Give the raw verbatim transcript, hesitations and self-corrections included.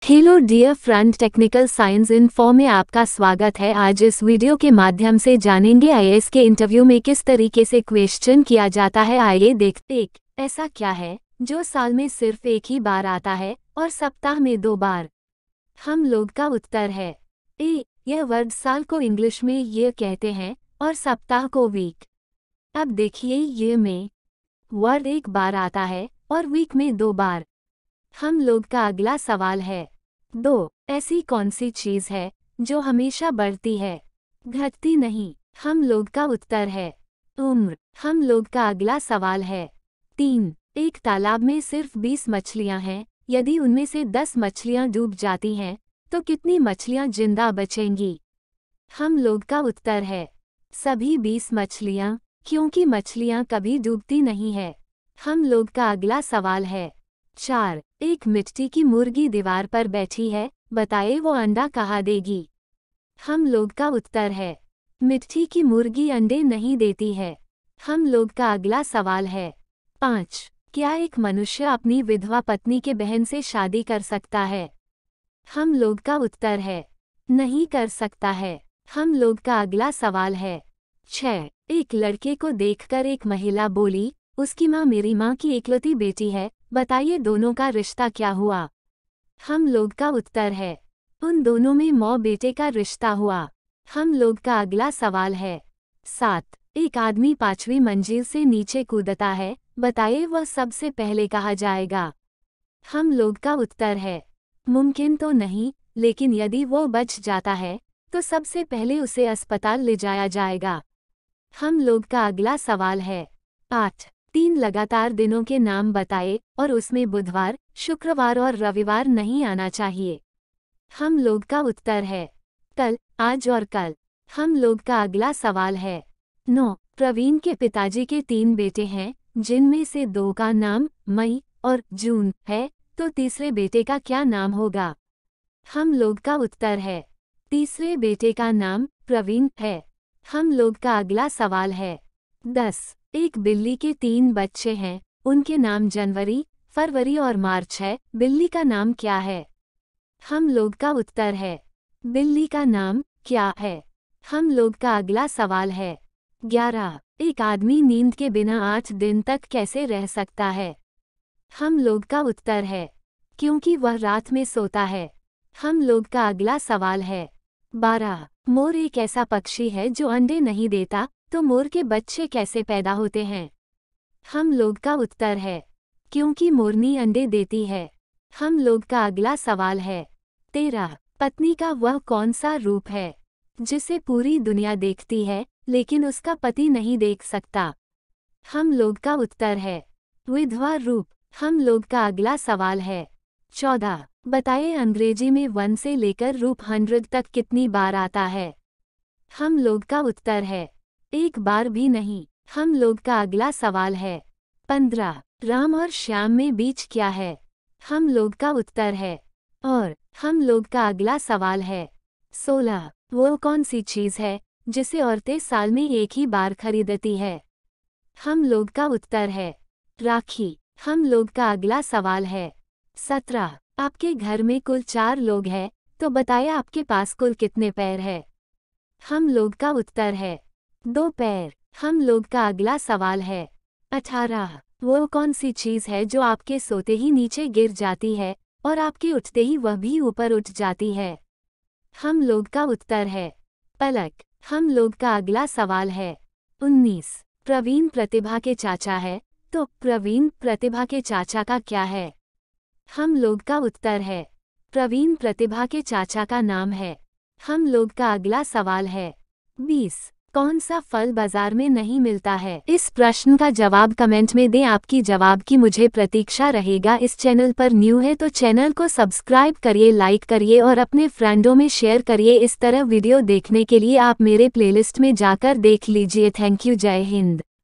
Hello dear friend, technical science info में आपका स्वागत है। आज इस वीडियो के माध्यम से जानेंगे आईएएस के इंटरव्यू में किस तरीके से क्वेश्चन किया जाता है। आइए देखते एक ऐसा क्या है जो साल में सिर्फ एक ही बार आता है और सप्ताह में दो बार। हम लोग का उत्तर है ए। यह वर्ड साल को इंग्लिश में ये कहते हैं और सप्ताह को वीक। अब देखिए, ये में वर्ड एक बार आता है और वीक में दो बार। हम लोग का अगला सवाल है दो। ऐसी कौन सी चीज़ है जो हमेशा बढ़ती है, घटती नहीं? हम लोग का उत्तर है उम्र। हम लोग का अगला सवाल है तीन। एक तालाब में सिर्फ बीस मछलियां हैं, यदि उनमें से दस मछलियां डूब जाती हैं तो कितनी मछलियां जिंदा बचेंगी? हम लोग का उत्तर है सभी बीस मछलियां, क्योंकि मछलियां कभी डूबती नहीं है। हम लोग का अगला सवाल है चार। एक मिट्टी की मुर्गी दीवार पर बैठी है, बताइए वो अंडा कहाँ देगी? हम लोग का उत्तर है मिट्टी की मुर्गी अंडे नहीं देती है। हम लोग का अगला सवाल है पाँच। क्या एक मनुष्य अपनी विधवा पत्नी के बहन से शादी कर सकता है? हम लोग का उत्तर है नहीं कर सकता है। हम लोग का अगला सवाल है छह। एक लड़के को देखकर एक महिला बोली, उसकी माँ मेरी माँ की इकलौती बेटी है, बताइए दोनों का रिश्ता क्या हुआ? हम लोग का उत्तर है उन दोनों में मौँ बेटे का रिश्ता हुआ। हम लोग का अगला सवाल है सात। एक आदमी पांचवी मंजिल से नीचे कूदता है, बताइए वह सबसे पहले कहाँ जाएगा? हम लोग का उत्तर है मुमकिन तो नहीं, लेकिन यदि वो बच जाता है तो सबसे पहले उसे अस्पताल ले जाया जाएगा। हम लोग का अगला सवाल है आठ। तीन लगातार दिनों के नाम बताए और उसमें बुधवार, शुक्रवार और रविवार नहीं आना चाहिए। हम लोग का उत्तर है कल, आज और कल। हम लोग का अगला सवाल है नौ। प्रवीण के पिताजी के तीन बेटे हैं, जिनमें से दो का नाम मई और जून है, तो तीसरे बेटे का क्या नाम होगा? हम लोग का उत्तर है तीसरे बेटे का नाम प्रवीण है। हम लोग का अगला सवाल है दस। एक बिल्ली के तीन बच्चे हैं, उनके नाम जनवरी, फरवरी और मार्च है, बिल्ली का नाम क्या है? हम लोग का उत्तर है बिल्ली का नाम क्या है? हम लोग का अगला सवाल है ग्यारह। एक आदमी नींद के बिना आठ दिन तक कैसे रह सकता है? हम लोग का उत्तर है क्योंकि वह रात में सोता है। हम लोग का अगला सवाल है बारह। मोर एक ऐसा पक्षी है जो अंडे नहीं देता, तो मोर के बच्चे कैसे पैदा होते हैं? हम लोग का उत्तर है क्योंकि मोरनी अंडे देती है। हम लोग का अगला सवाल है तेरह। पत्नी का वह कौन सा रूप है जिसे पूरी दुनिया देखती है लेकिन उसका पति नहीं देख सकता? हम लोग का उत्तर है विधवा रूप। हम लोग का अगला सवाल है चौदह। बताइए अंग्रेजी में वन से लेकर रूप हंड्रेड तक कितनी बार आता है? हम लोग का उत्तर है एक बार भी नहीं। हम लोग का अगला सवाल है पंद्रह। राम और श्याम में बीच क्या है? हम लोग का उत्तर है और। हम लोग का अगला सवाल है सोलह। वो कौन सी चीज़ है जिसे औरतें साल में एक ही बार खरीदती है? हम लोग का उत्तर है राखी। हम लोग का अगला सवाल है सत्रह। आपके घर में कुल चार लोग हैं, तो बताइए आपके पास कुल कितने पैर है? हम लोग का उत्तर है दो पैर। हम लोग का अगला सवाल है अठारह। वो कौन सी चीज़ है जो आपके सोते ही नीचे गिर जाती है और आपके उठते ही वह भी ऊपर उठ जाती है? हम लोग का उत्तर है पलक। हम लोग का अगला सवाल है उन्नीस। प्रवीण प्रतिभा के चाचा है, तो प्रवीण प्रतिभा के चाचा का क्या है? हम लोग का उत्तर है प्रवीण प्रतिभा के चाचा का नाम है। हम लोग का अगला सवाल है बीस। कौन सा फल बाजार में नहीं मिलता है? इस प्रश्न का जवाब कमेंट में दें। आपकी जवाब की मुझे प्रतीक्षा रहेगा। इस चैनल पर न्यू है तो चैनल को सब्सक्राइब करिए, लाइक करिए और अपने फ्रेंडों में शेयर करिए। इस तरह वीडियो देखने के लिए आप मेरे प्लेलिस्ट में जाकर देख लीजिए। Thank you. जय हिंद।